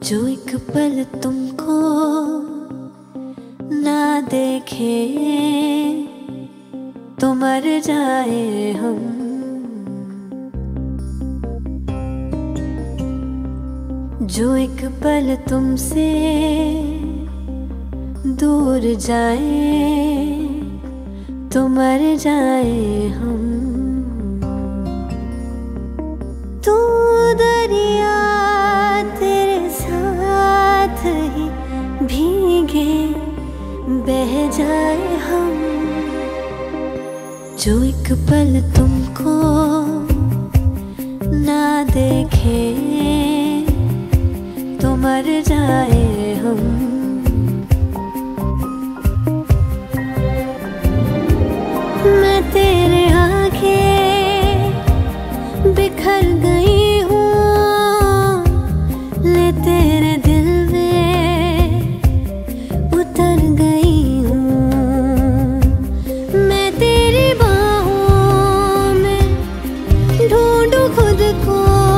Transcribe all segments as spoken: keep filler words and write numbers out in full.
जो एक पल तुमको ना देखे तो मर जाए हम। जो एक पल तुमसे दूर जाए तो मर जाए हम। तू दरिया तेरे साथ ही भीगे बह जाए हम। जो एक पल तुमको ना देखे तो मर जाए हम। मैं तेरे आगे बिखर गई हूँ, ले तेरे दिल में उतर गई हूँ। मैं तेरी बाहों में ढूंढूं खुद को,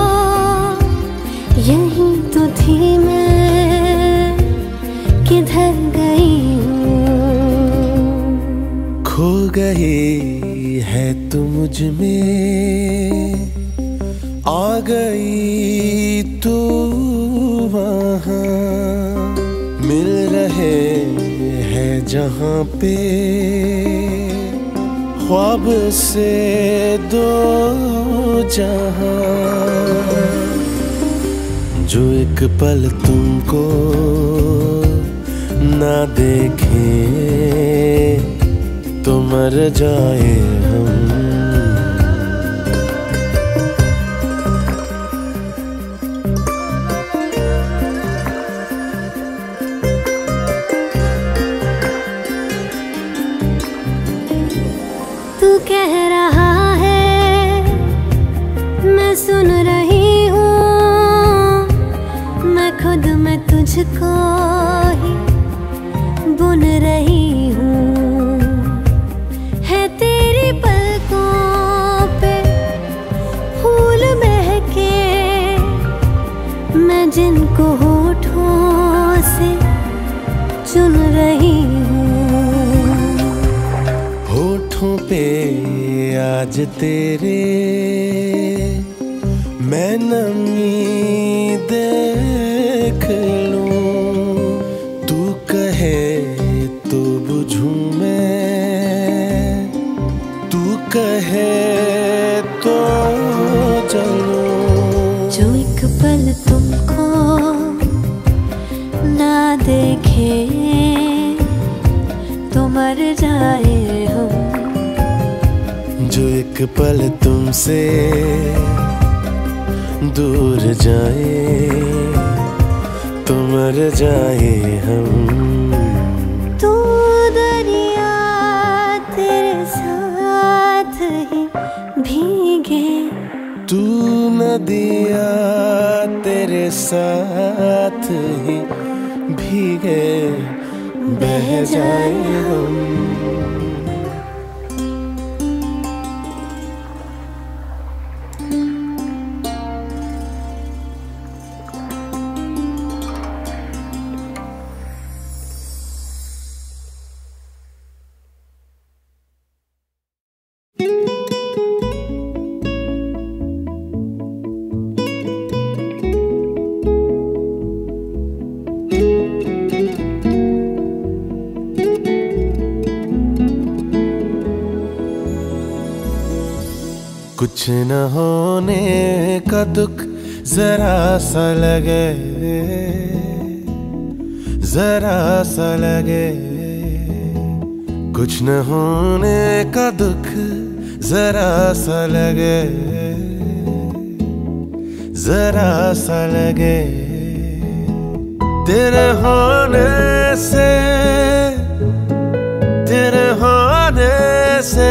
यही तो थी मैं, किधर गई हूँ। खो गई है तू मुझ में, आ गई तू वहाँ। मिल रहे हैं जहाँ पे ख्वाब से दो जहाँ। जो एक पल तुमको ना देखे तो मर जाए हम। तू कह रहा है मैं सुन रही हूँ, मैं खुद में तुझको ही बुन रही हूँ। है तेरी पलकों पे फूल महके, मैं जिनको होठों से चुन रही हूँ। होठों पे आज तेरे मैं नमी देख लूं। तू कहे तो बुझूं मैं, तू कहे तो चलूं। जो एक पल तुमको ना देखे तो मर जाए हम। जो एक पल तुमसे दूर जाए तो मर जाए हम। तू दरिया तेरे साथ ही भीगे, तू नदिया तेरे साथ ही भीगे बह जाए हम। कुछ न होने का दुख जरा सा लगे, जरा सा लगे। कुछ न होने का दुख जरा सा लगे, जरा सा लगे। तेरे होने से, तेरे होने से,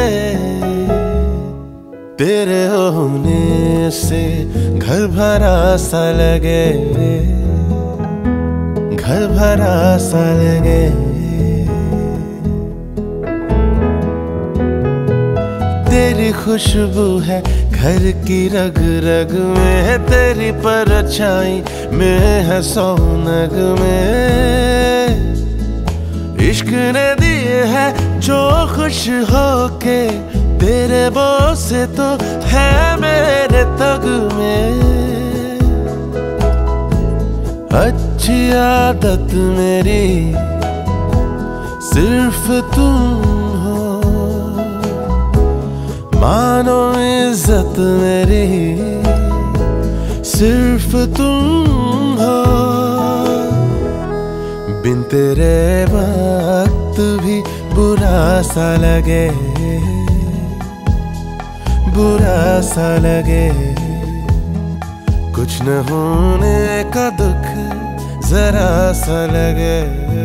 तेरे होने से घर भरा सा लगे, घर भरा सा लगे। तेरी खुशबू है घर की रग रग में, तेरी परछाई में है सौनग में। इश्क ने दिए है जो खुश होके, तेरे बोसे तो है मेरे तग में। अच्छी आदत मेरी सिर्फ तुम हो, मानो इज्जत मेरी सिर्फ तुम हो। बिन तेरे वक्त भी बुरा सा लगे, बुरा सा लगे। कुछ न होने का दुख जरा सा लगे,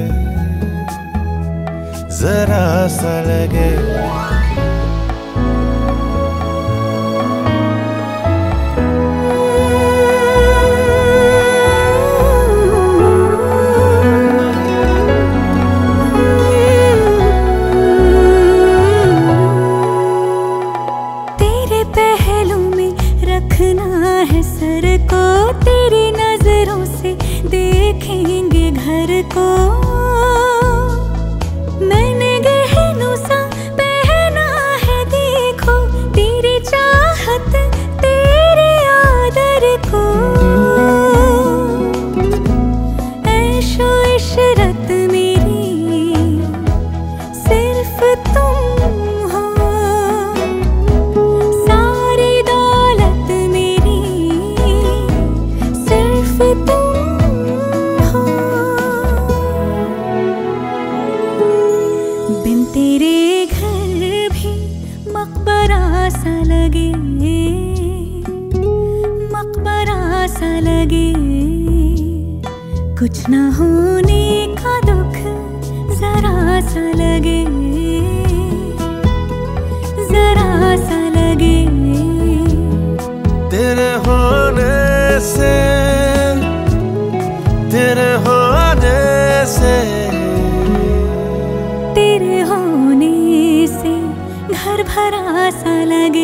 जरा सा लगे। तेरे पहलू में रखना है सर को, तेरी नजरों से देखेंगे घर को। मैंने गहनों सा पहना है देखो, तेरी चाहत तेरे आदर को। ऐशो इशरत मेरी सिर्फ तुम हो, सारी दौलत मेरी सिर्फ तुम हो। बिन तेरे घर भी मकबरा सा लगे, मकबरा सा लगे। कुछ न होने का दुख जरा सा लगे, जरा सा लगे। तेरे होने से, तेरे होने से, तेरे होने से घर भरा सा लगे।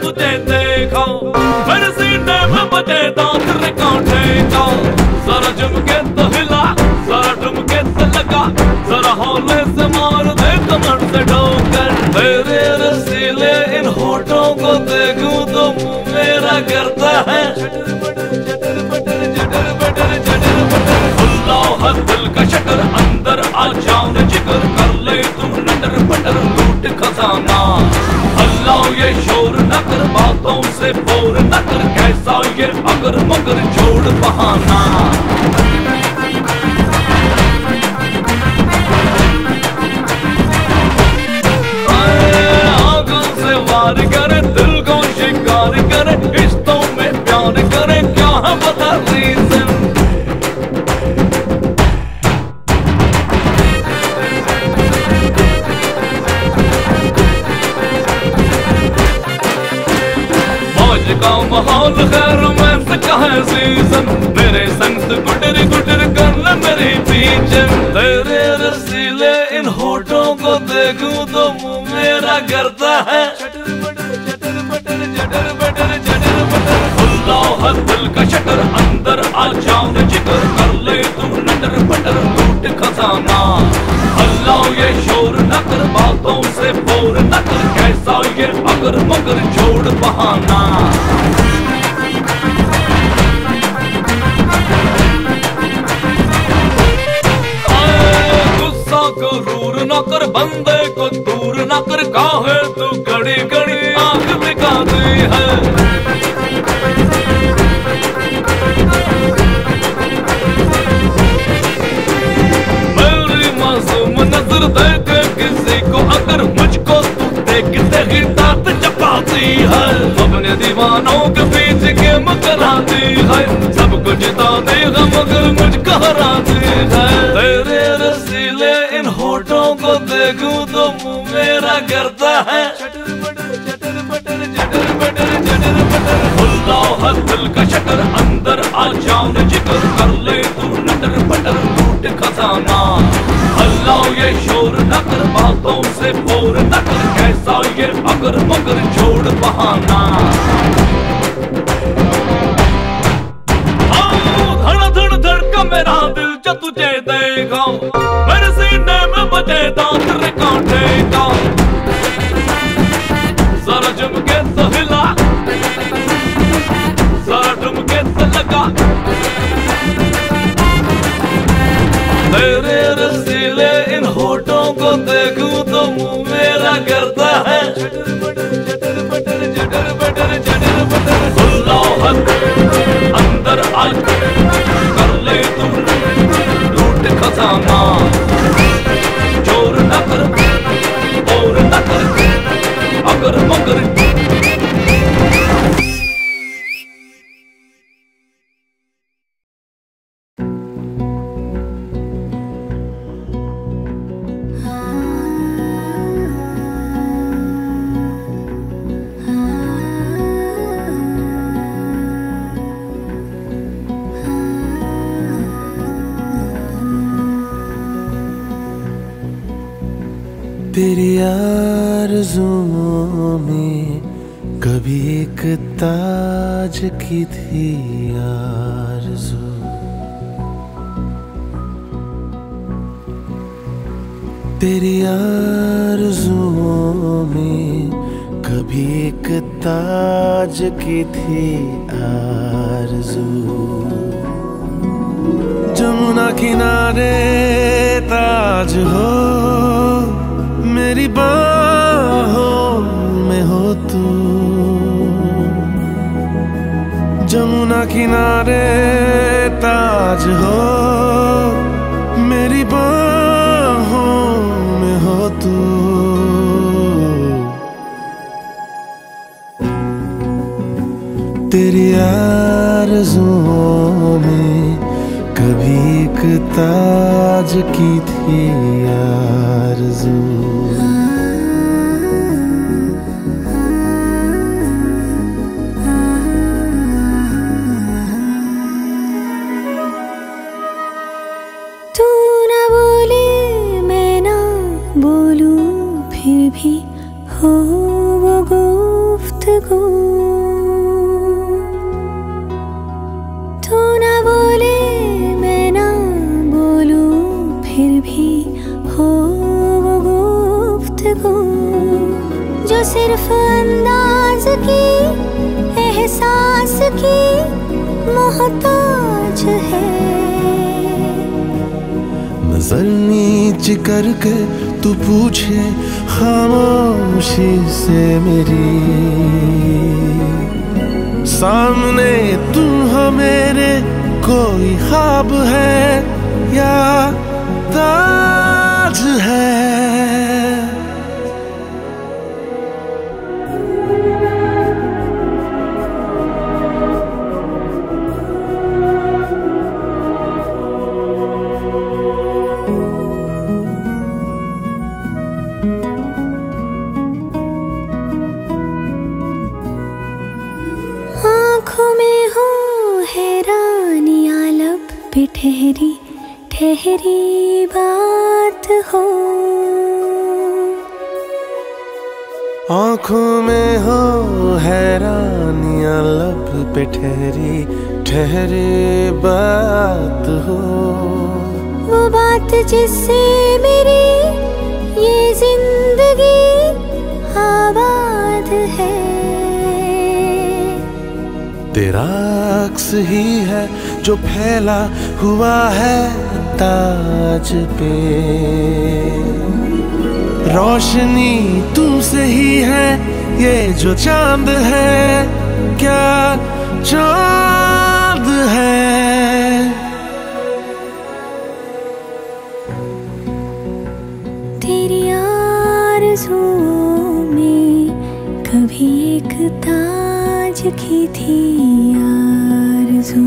तुझे देखा, मेरे सीने में बजे दांत रिकांटे का। जरा झुमके तो हिला, जरा ठुमके से लगा, जरा हौले से मार दे कमर से ठोकर। तेरे रसीले इन होठों को देखूं तो मुंह मेरा करता है दिल का शटर, अंदर आ जाओ न जिगर, कर ले तुम नटर पटर लूट खजाना। अल्लाह ये शोर न कर, बातों से बोर न कर, कैसा ये अगर मगर छोड़ बहाना। आंखों से वार करे, दिल को शिकार करे, रिश्तों में प्यार करे, क्या है बता रीजन। का माहौल खैर में से कहा सीजन, मेरे संग से गुटर गुटर कर ले मेरी पीछन। तेरे रसीले इन होठों को देखूं तो मुंह मेरा करता है खुला दिल का शटर, अंदर आ जाओ न जिगर, कर ले तुम नटर पटर लूट खजाना। अल्लाह ये शोर न कर, बातों से बोर न कर, कैसा ये अगर मगर छोड़ बहाना। गुस्सा गरूर न कर, बंदे को दूर न कर, काहे तू घड़ी घड़ी आंख दिखाती है। मेरी मासूम नजर देख किसी को अगर, मुझको तू देखते ही दांत चपाती है। अपने दीवानों के पीछे गेम कराती है, सब कुछ जिताती है मगर मुझको हराती है। तेरे रसीले इन होठों को देखूं तो मुंह मेरा करता है खुला दिल का शटर, अंदर आ जाओ न जिगर, कर ले तू नटर पटर लूट खजाना। अल्लाह ये शोर न कर, बातों से बोर न कर, कैसा ये अगर मगर छोड़ बहाना। धड़ धड़ धड़का मेरा दिल जो तुझे देखा, मेरे सीने में बजे दांत रिकांटे का। जरा झुमके तो हिला, जरा ठुमके से लगा, तेरे रसीले इन होठों को देखूं तो मुंह मेरा करता है खुला अंदर आ, कर ले तुम लूट खजाना। चोर न कर, और न कर, अगर मगर। तेरी आरज़ुओं में कभी एक ताज की थी आरज़ू, तेरी आरज़ुओं में कभी एक ताज की थी आरज़ू। जमुना किनारे ताज हो, मेरी बाहों में हो तू। जमुना किनारे ताज हो, मेरी बाहों में हो तू। तेरी आरज़ुओं में कभी एक ताज की थी आरज़ू। तू ना बोले मैं ना बोलूं, फिर भी हो वो गुफ्तगू। सिर्फ अंदाज की, एहसास की मोहताज है। नजर नीच करके तू पूछे खामोशी से मेरी, सामने तू हो मेरे, कोई ख्वाब है या ताज है। आँखों में हो हैरानियाँ, लब पे ठहरी ठहरी बात हो। आँखों में हो हैरानियाँ, लब पे ठहरी ठहरी बात हो। वो बात जिससे मेरी ये जिंदगी आबाद है। तेरा अक्स ही है जो फैला हुआ है ताज पे, रोशनी तुमसे ही है ये जो चांद है, क्या चांद है। तेरी आरज़ुओं में कभी एक ताज की थी आरज़ू,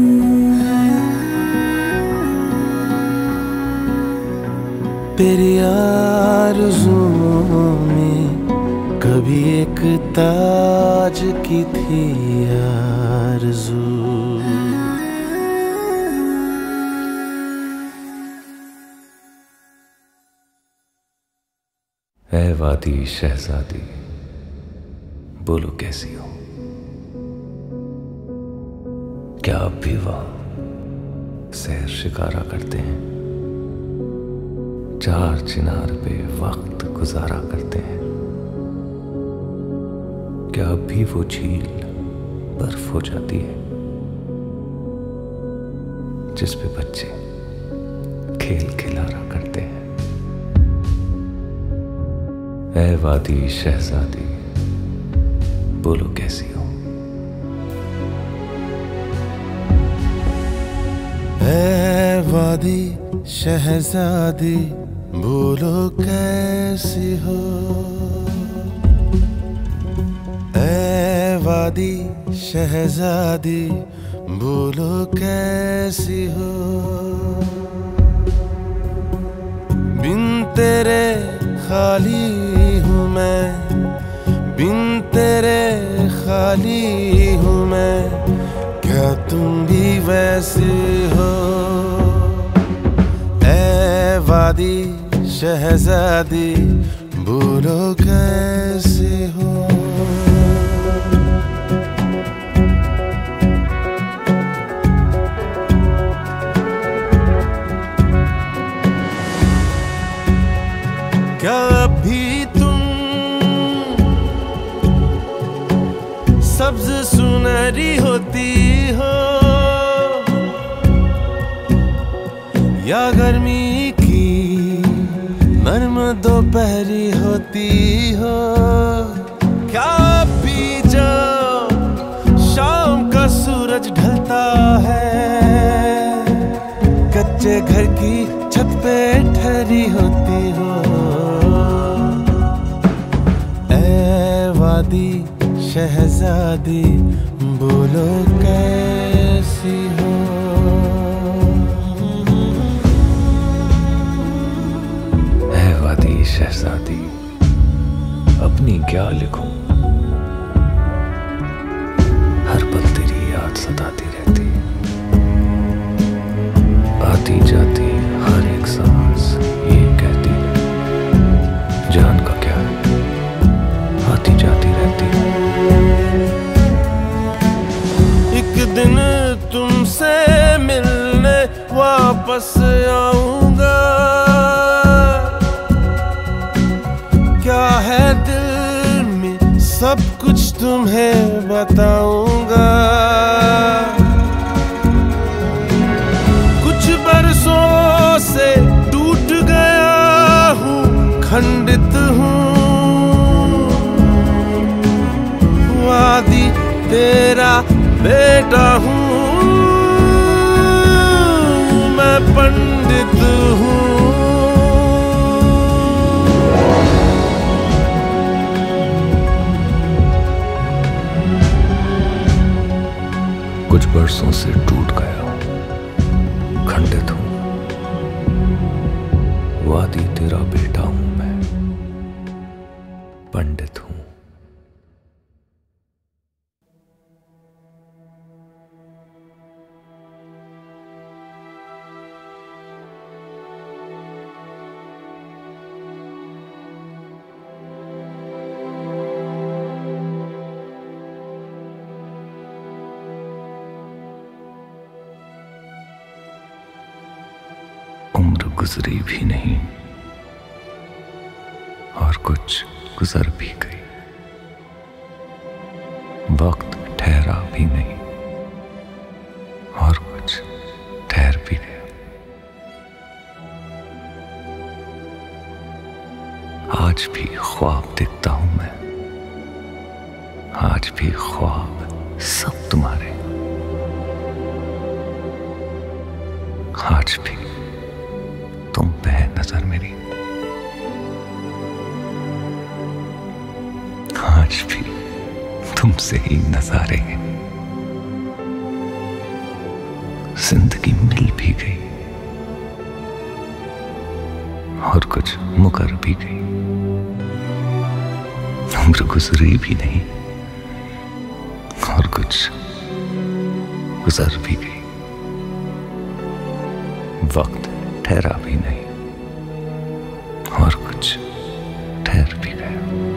तेरी आरज़ुओं में कभी एक ताज की थी आरज़ू। ऐ वादी शहजादी, बोलो कैसी हो? क्या आप भी वहां सैर शिकारा करते हैं, चार चिनार पे वक्त गुजारा करते हैं? क्या अब भी वो झील बर्फ हो जाती है जिस पे बच्चे खेल खिलारा करते हैं? ऐ वादी शहजादी, बोलो कैसी हो? ऐ वादी शहजादी, बोलो कैसी हो? ऐ वादी शहजादी, बोलो कैसी हो? बिन तेरे खाली हूँ मैं, बिन तेरे खाली हूँ मैं, क्या तुम भी वैसे हो? ऐ वादी शहजादी, बोलो कैसे हो? क्या अभी तुम सब्ज सुनहरी होती हो, या गर्मी की नर्म दोपहरी होती हो? क्या अभी जब शाम का सूरज ढलता है, कच्चे घर की छत पे ठहरी होती हो? ऐ वादी शहजादी, बोलो कैसी हो? ऐ वादी शहजादी, अपनी क्या लिखूं, हर पल तेरी याद सताती रहती, आती जाती हर एक सांस ये कहती, जान का क्या है, आती जाती रहती। एक दिन तुमसे मिलने वापस आऊंगा, क्या है दिल में तुम्हें बताऊंगा। कुछ बरसों से टूट गया हूँ, खंडित हूँ, वादी तेरा बेटा हूँ, मैं पंडित हूँ। कुछ बरसों से टूट गया हूँ, खंडित हूँ, वादी तेरा बेटा हूँ, मैं पंडित हूँ। उम्र गुजरी भी नहीं और कुछ गुजर भी गई, वक्त ठहरा भी नहीं और कुछ ठहर भी गया। आज भी ख्वाब देखता हूं मैं, आज भी ख्वाब सब तुम्हारे, आज भी तुम पे है नजर मेरी, आज भी तुमसे ही नजारे हैं। जिंदगी मिल भी गई और कुछ मुकर भी गई, उम्र गुजरी भी नहीं और कुछ गुजर भी गई, वक्त ठहरा भी नहीं और कुछ ठहर भी गया।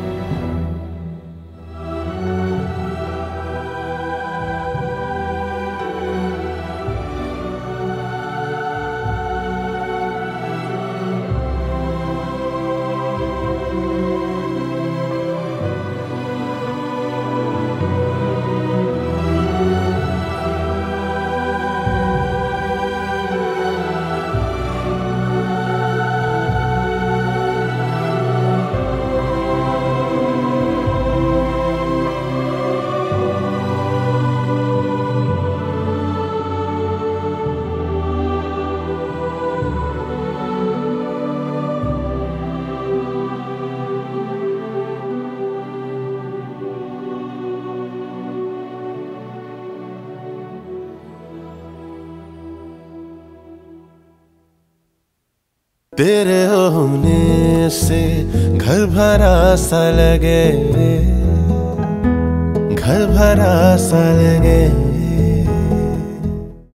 तेरे होने से घर भरा सा लगे, घर भरा सा लगे।